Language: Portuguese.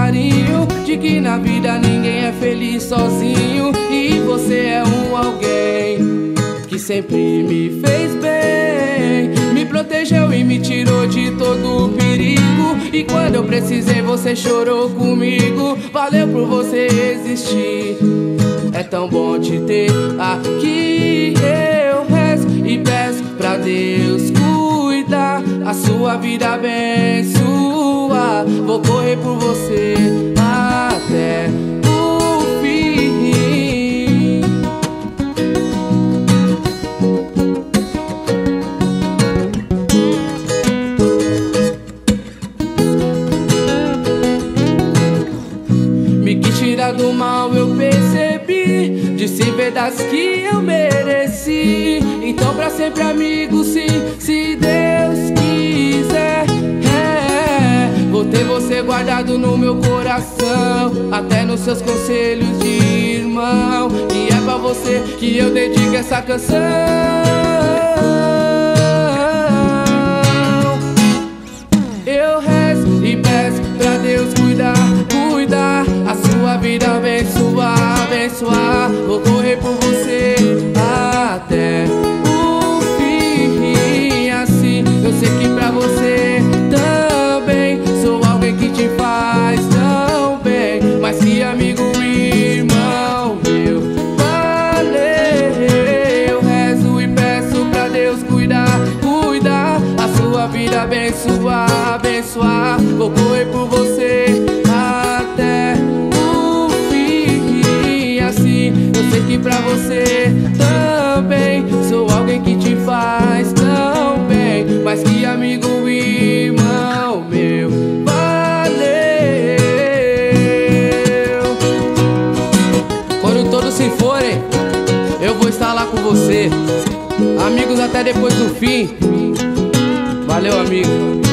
carinho de que na vida ninguém é feliz sozinho. E você é um alguém que sempre me fez bem, me protegeu e me tirou de todo o perigo. E quando eu precisei você chorou comigo. Valeu por você existir, é tão bom te ter aqui. Eu rezo e peço pra Deus cuidar, a sua vida abençoar. Vou correr por você até o fim. Me quis tirar do mal, eu percebi, disse verdades que eu mereci. Então pra sempre amigo, sim, se Deus quiser, vou ter você guardado no meu coração, até nos seus conselhos de irmão. E é pra você que eu dedico essa canção. Eu rezo e peço pra Deus cuidar, cuidar, a sua vida abençoar, abençoar. Vou correr por você até o fim. Assim eu sei que pra você também sou alguém que te faz tão bem, mas que amigo e irmão meu. Valeu. Eu rezo e peço pra Deus cuidar, cuidar, a sua vida abençoar, abençoar. Vou correr por você até o fim. Assim eu sei que pra você também sou alguém que te faz tão bem, mas que amigo e irmão meu. Valeu. Quando todos se forem, eu vou estar lá com você. Amigos até depois do fim. Valeu, amigo.